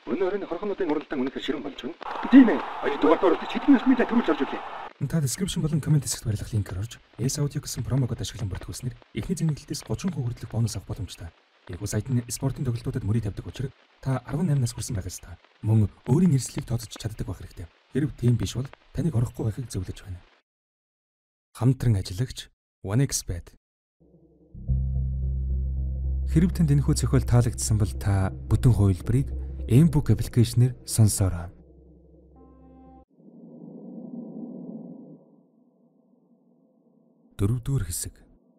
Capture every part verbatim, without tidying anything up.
Өнөөдөр хорхонуудын уралдаан үнэхээр ширэн болж байна. Тийм ээ. Хоёр дугаар дууралт хэдэн насны төлөвлөж орж ирлээ. Та description болон comment хэсэгт барилгах линкээр орж S Audio гэсэн промокод ашиглан бүртгүүлснээр эхний зэнгэлтээс тридцать перцент хүртэлх бонус авах боломжтой. Энэхүү сайт нь спортын тоглолтуудад мөрийг тавьдаг учраас та арван найман нас хүрсэн байх ёстой. Мөн өөрийн эрсдлийг тооцож чаддаг байх хэрэгтэй. Хэрв тийм биш бол таныг орохгүй байхыг зөвлөж байна. Хамтран ажиллагч OneXBet. Хэрв танд энэхүү зохиол таалагдсан бол та бүтэн хувилбарыг M-Book аппликейшнээр сонсоорой. Дөрөвдүгээр хэсэг.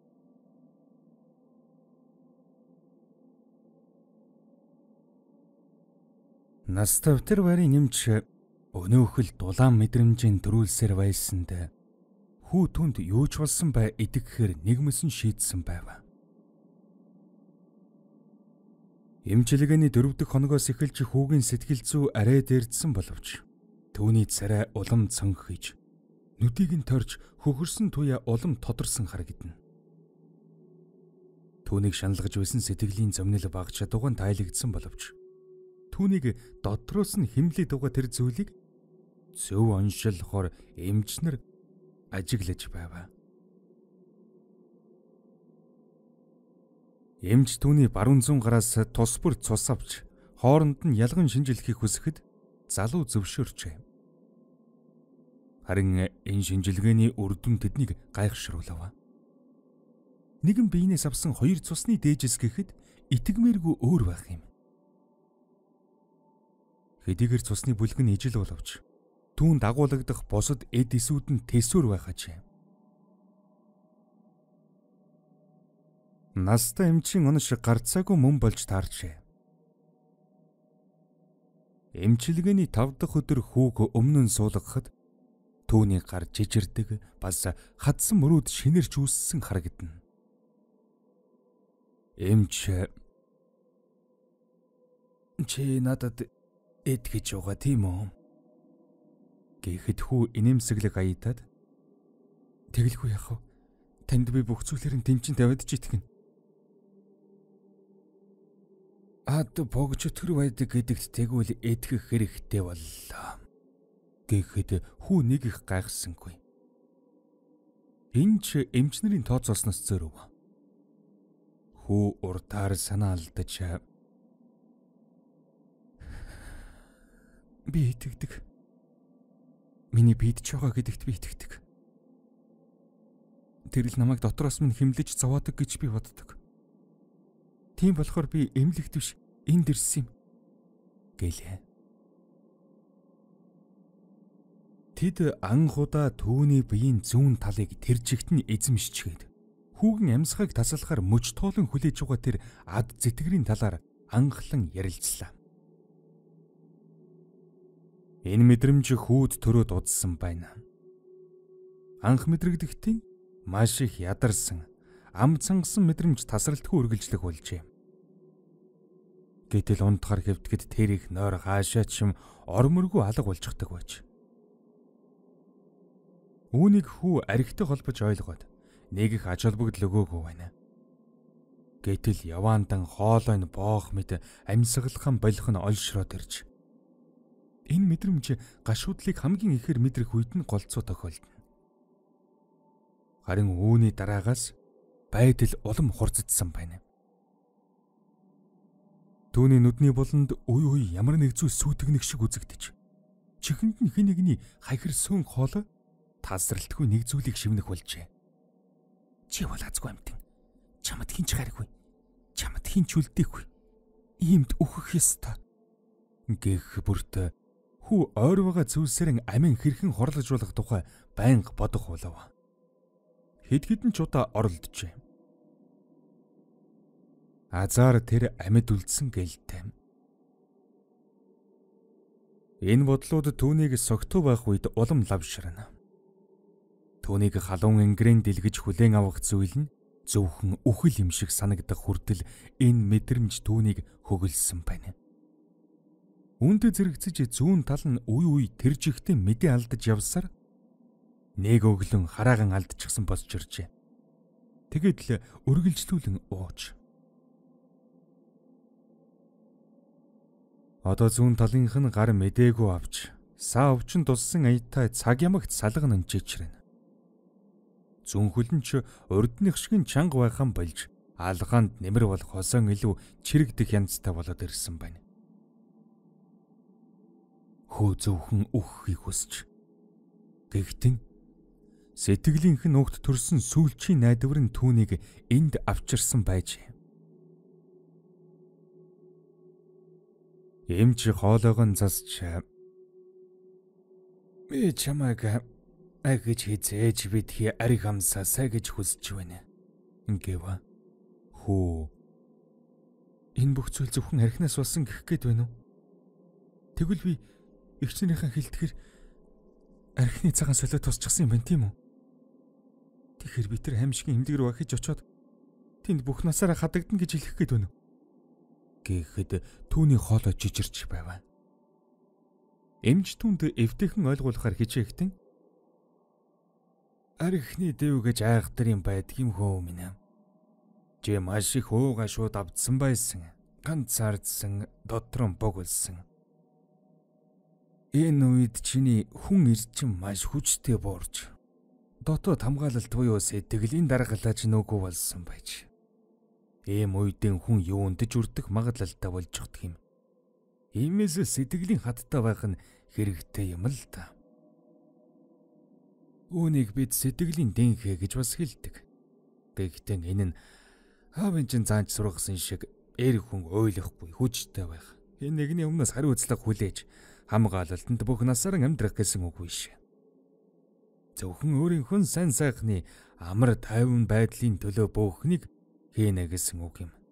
Настай втер байрын нэмж өнөөхөл дулаан мэдрэмжийн төрүүлсээр байсанд хүү түнд юу ч болсон бай идэгэхээр нэгмсэн шийдсэн байв. Эмчилгээний дөрөв дэх хоногоос эхэлж хүүгийн сэтгэл зүй арай дээрдсэн боловч түүний царай улам цонхиж нүдийг нь торж хөхөрсөн туяа улам тодорсон харагдана. Түүнийг шаналгаж байсан сэтгэлийн зомнил багч чадварн тайлагдсан боловч түүнийг дотроос нь химлээд байгаа тэр зүйлийг зөв оншилохоор эмчнэр ажиглаж байв. Эмч түүний баруун зүүн гараас тус бүр цус авч хооронд нь ялган шинжилгэхийг хүсэхэд залуу зөвшөөрчээ. Харин энэ шинжилгээний үр дүн тэднийг гайхшруулав. Нэгэн биенээс авсан хоёр цусны дээжис гэхэд итгэмээргүй өөр байх юм. Хэдийгээр цусны бүлгэн ижил боловч түүнд дагуулгадах бусад эд эсүүд нь тэсвэр байхаж. Настай эмчийн онош гарцаагүй мөн болж таарчээ. Эмчилгээний тав дахь өдөр хүүг өмнө нь суулгахад түүний гар жижирдэг бас хадсан мөрөөд шинэрч үүссэн харагдана. Эмч чи надад эд гэж байгаа тийм үү? Гэхэд хүү инээмсэглэг аятаад тэгэлгүй яах вэ? Танд би бүх зүйлээр нь дэмжин тавиад ч итгэнэ. Ад богж өтгөр байдаг гэдэгт тэгвэл эдгэх хэрэгтэй боллоо. Гэхэд хүү нэг их гайхсангүй. Энэ ч эмчнэрийн тооцоосноос зөрөв. Хүү уртаар санаа алдаж би итгэдэг. Миний биед ч байгаа гэдэгт би итгэдэг. Тэр л намайг дотроос минь химлэж зовоодог гэж би боддог. Тийм болохоор би эмнэлэгт биш энд ирсэн юм гэлээ. Тэд анхудаа түүний биеийн зүүн талыг тэр жигт нь эзэмшчихэд хүүгийн амьсгалыг тасалахаар мөч тоолон хүлээж байгаа тэр ад зэтгэрийн талаар анхлан ярилцлаа. Энэ мэдрэмж хүүд төрөөд удсан байна. Анх мэдрэгдэхтийн маш их ядарсан, ам цангасан мэдрэмж тасралтгүй үргэлжлэх болжээ. Гэтэл унтахаар хэвтгэд тэр их нойр хаашаа ч юм ормөргүй алга болчихдаг байж. Үүнийг хүү архитай холбож ойлгоод нэг их ач холбогдол өгөөгүй байна. Гэтэл яваандан хоолой нь боох мэт амьсгалхан болох нь олшроод ирж. Энэ мэдрэмж гашуудлыг хамгийн ихээр мэдрэх үед нь голцоо тохиолдно. Харин үүний дараагаас байдал улам хурцдсан байна. Түүний нүдний буланд үе үе ямар нэг зүйл сүйтгэнэг шиг үзэгдэж, чихэнд нь хэн нэгний хахир сүүн хоолой тасралтгүй нэг зүйлийг шивнэх болжээ. Чи бол азгүй амтэн. Чамд хинч харахгүй. Чамд хинч үлдээхгүй. Иймд өөхөх ёстой. Гэх бүрт хүү ойр байгаа зүйлсээр амин хэрхэн хорлож болох тухай байнга бодох болов. Хэд хэдэн ч удаа оролдожээ. Азар тэр амьд үлдсэн гэлтэй. Энэ бодлууд түүнийг согтуу байх үед улам лавшрана. Түүнийг халуун энгрэн дэлгэж хүлээн авах зүйл нь зөвхөн үхэл юм шиг санагдах хүртэл энэ мэдрэмж түүнийг хөглсөн байна. Үүнтэй зэрэгцэж зүүн тал нь үе үе тэр жигтэй мэдээ алдаж явсаар нэг өглөн харааган алдчихсан босч иржээ. Тэгэд л үргэлжлүүлэн ууж. Одоо зүүн талынх нь гар мэдээгүй авч саа өвчин туссан аятай цаг ямагт салган өнчичрэнэ. Зүнхэл нь ч урдных шиг чанга байхан болж алгаанд нэмэр болох хосон илүү чирэгдэх янзтай болоод ирсэн байна. Хөө зөвхөн үххийг хүсч. Гэхдээ сэтгэлийнх нь угт төрсөн сүүлчийн найдвар нь түүнийг энд авчирсан байж. Эмч хоолойгон засч би чамайг агж хизээж бидхи ариг хамсаасаа гэж хүсэж байна. Ингээва. Хөө. Энэ бүх зүйл зөвхөн архинаас болсон гэх гээд байна уу? Тэгвэл би эгчнэрийн хэлтгэр архины цагаан солиод тусчихсан юм байна тийм үү? Тэгэхээр би тэр хамшигын эмдэг рүү ахиж очоод тэнд бүх насаараа хадагдана гэж хэлэх гээд байна уу? Гэхэд түүний хоолой жижирч байваа. Эмч түнд эвтэйхэн ойлгуулахаар хичээхтэн архины дэв гэж айхтар юм байдгийм хөө минь. Жи маш их ууга шууд авдсан байсан. Ганцаардсан, дотор нь богулсан. Энэ үед чиний хүн ирчин маш хүчтэй буурж дотоод хамгаалалт буюу сэтгэлийн даргалаж нүгүү болсон байж. Ийм үедэн хүн юундж үрдэх магадлалтай болж чаддаг юм. Иймээс сэтгэлийн хаттай байх нь хэрэгтэй юм л та. Үүнийг бид сэтгэлийн дэнхэ гэж бас хэлдэг. Гэхдээ энэ нь аавын чин заанч сургасан шиг эр хүн ойлгохгүй хүчтэй байх. Энэ нэгний өмнөөс хариу үзлэг хүлээж хамгаалалтанд бүх насаар амьдрах гэсэн үг биш. Зөвхөн өөрийнхөө сайн сайхны амар тайван байдлын төлөө бүхнийг хийнэ гэсэн үг юм.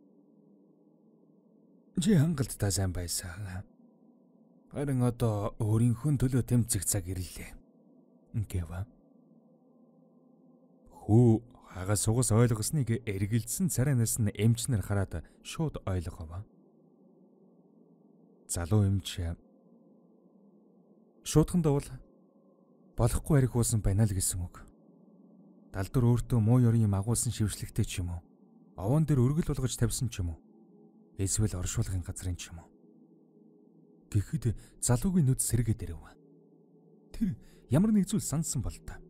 Жи хангалттай сайн байсан. Харин одоо өөрийнхөө төлөө тэмцэх цаг ирлээ. Ингээва. Хүү хагас сугас ойлгосныг эргэлзсэн царайнаас нь эмчнэр хараад шууд ойлгова. Залуу эмч шуудхандаа бол болохгүй ариг уусан байна л гэсэн үг. Далдур өөртөө муу ёрын агуулсан шившлэгтэй ч юм уу? Овоон дээр өргөл болгож тавьсан ч юм уу? Эсвэл оршуулгын газрын ч юм уу? Гэхэд залуугийн нүд сэргээд ирэв. Тэр ямар нэг зүйл сансан бол та.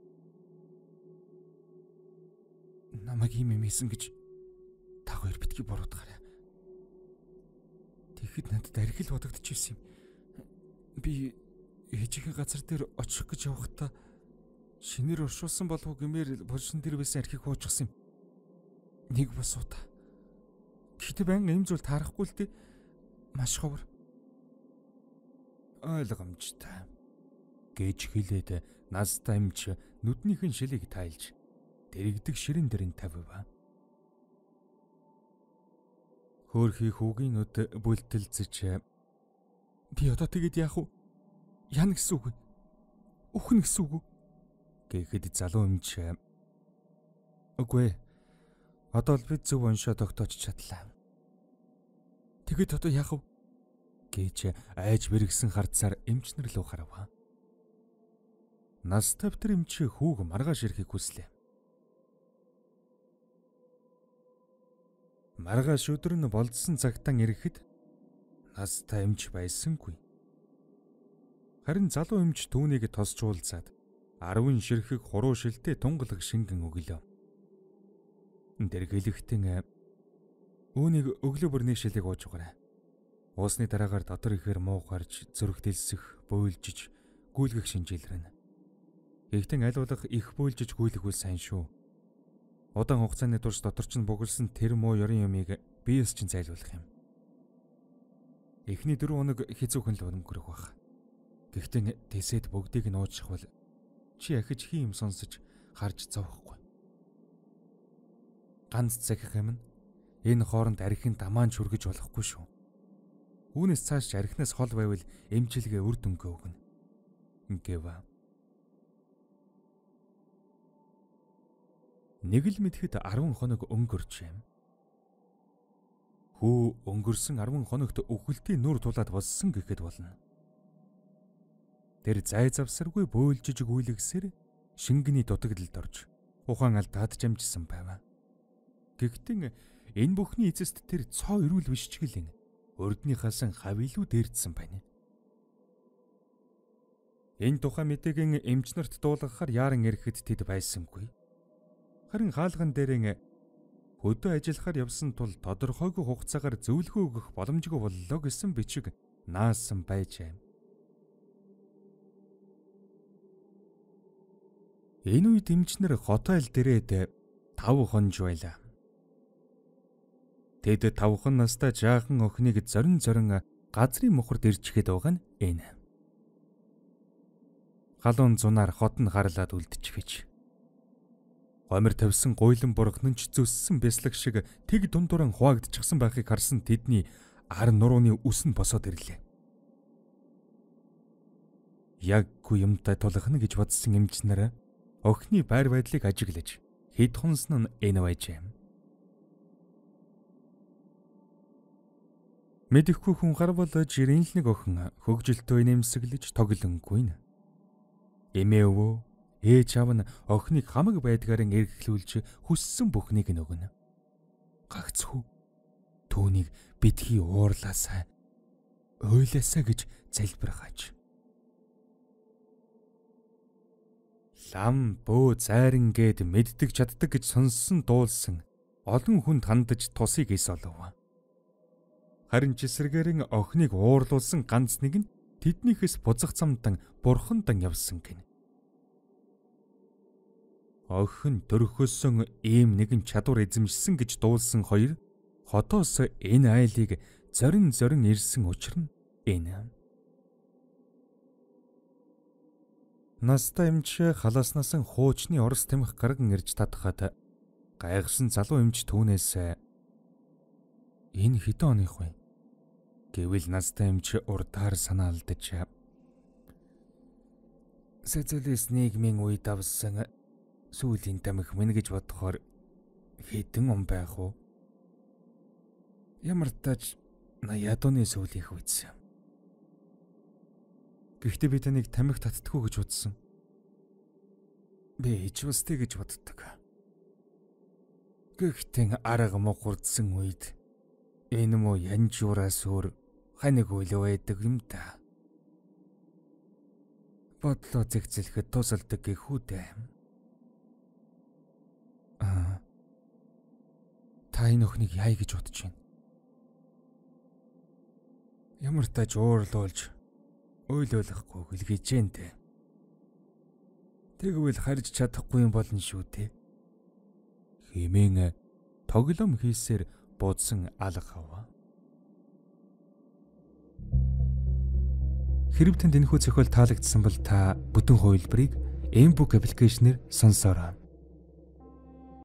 Намайг юм юм хийсэн гэж та хоёр битгий буруудахаарай. Тэгэхэд надад архил бодогдчихсэн юм. Би ээжийн газар дээр очих гэж явахдаа шинээр оршуулсан болов уу гэмээр булшин дээр байсан архийг хуучихсан юм. Нэг бас удаа. Гэхдээ баян ийм зүйл таарахгүй л дээ. Маш ховор. Ойлгомжтой. Гэж хэлээд настай эмч нүднийхэн шилийг тайлж дэрэгдэг ширэн дэрэн тавива. Хөөрхий хүүгийн нүд бүлтэлцэж би одоо тэгэд яах вэ? Яна гэсэн үг вэ? Үхэн гэсэн үг үү? Гэхэд залуу эмч үгүй. Одоо л бид зөв уншаа тогтоож чадлаа. Тэгэд одоо яах вэ? Гэж айж бэргсэн хардсаар эмчнэр лөө харав. Нас тавтар эмч хүүг маргааш ирэхийг хүслээ. Маргааш өдөр нь болдсон цагтаа ирэхэд настай эмч байсангүй. Харин залуу эмч түүнийг тосчуулзаад арван ширхэг хуруу шилтэй тунгалаг шингэн өглөө. Дэргэлэхтэн үүнийг өглөө бүр нэг шилийг ууж угаарай. Уусны дараагаар дотор ихээр муу гарч зүрх дэлсэх, буйлжиж, гүйлгэх шинжилрэнэ. Ихтэн аль болох их буйлжиж гүйлэх үл сайн шүү. Удаан хугацааны турш дотор ч бугалсан тэр муу ёрын юмыг биес чинь зайлуулах юм. Эхний дөрөв хоног хэцүүхэн л өнгөрөх баг. Гэхдээ тэсэд бүгдийг нь уучих бол чи ахиж хий юм сонсож харж зовхгүй. Ганц захих юм нь энэ хооронд архинд амаан чүргэж болохгүй шүү. Үүнээс цааш архинаас хол байвал эмчилгээ үр дүнгээ өгнө. Ингээва. Нэг л мэдхэд арван хоног өнгөрч юм. Хүү өнгөрсөн арван хоногт өвхөлтийн нүр тулаад болсон гэхэд болно. Тэр зай завсаргүй бөөлжиж гүйлгсээр шингэний дутагдлалд орж ухаан алдаад жамжсан байв. Гэхдээ энэ бүхний эцэст тэр цоо ирүүл биш ч гэлэн урдныхаас хавь илүү дээрдсэн байна. Энэ тухай мэдээгийн эмч нарт дуулгахаар яаран ирэхэд тэд байсангүй. Харин хаалган дээрээ хөдөө ажиллахаар явсан тул тодорхойгүй хугацаагаар зөвлөгөө өгөх боломжгүй боллоо гэсэн бичиг наасан байжээ. Энэ үед эмчнэр хотел дээрээ тав хонж байлаа. Тэд тавхан настай жаахан охиныг зорин зорин газрын мухард ирчгээд байгаа нь энэ. Галуун зунаар хот нь харлаад үлдчихвэж. Гомер тавьсан гуйлан бурхан ч зүссэн бяслаг шиг тэг дундуран хуваагдчихсан байхыг харсан тэдний ар нурууны үс нь босоод ирлээ. Яггүй юмтай тулахна гэж бодсон эмчнэр охины байр байдлыг ажиглаж хэд хонсон нь энэ байжээ. Мэдэхгүй хүн гарвал жирийн л нэг охин хөгжилтөө нэмсэглэж тоглонгүй нь. Эмээ өвөө ээж аав нь охиныг хамаг байдгаар эргэлүүлж хүссэн бүхнийг нь өгнө. Гагц хүү түүнийг битгий уурлаасаа ойлаасаа гэж залбирхаж. Лам бөө зайран гээд мэддэг чаддаг гэж сонссон дуулсан олон хүнд хандаж тусыг эс олов. Харин ч эсэргээрэн охиныг уурлуулсан ганц нэг нь тэднийхээс бузах замдан бурхандан явсан гин. Охин төрхөөсөн ийм нэгэн чадвар эзэмшсэн гэж дуулсан хоёр хотоос энэ айлыг зорин зорин ирсэн учир нь энэ. Настай эмч халааснаас хуучны орос тамхи гарган ирж татхад гайхсан залуу эмч түүнээс энэ хэдэн оных вэ гэвэл настай эмч урдаар санаа алдаж социалист нийгмийн үед авсан сүүлийн тамхи мэн гэж бодохоор хэдэн он байх уу? Ямар тач наяад оны сүүлийнх үйсэн. Гэхдээ би таныг тамхи татдаггүй гэж бодсон. Би ч устдээ гэж боддог. Гэхдээ арга мухурдсан үед энэ муу янжуураас өөр ханийг үйл байдаг юм да. Бодлоо зэгцэлэхэд тусалдаг гэх үдэ. Аа. Та энэ охиныг яа гэж бодож байна? Ямар тач уурлуулж ойлуулахгүй гэлгэж дээ. Тэгвэл харж чадахгүй юм болно шүү дээ. Хэмээн тоглоом хийсээр буудсан алга хава. Хэрв танд энэхүү зохиол таалагдсан бол та бүтэн хувилбарыг M-Book аппликейшнээр сонсоорой.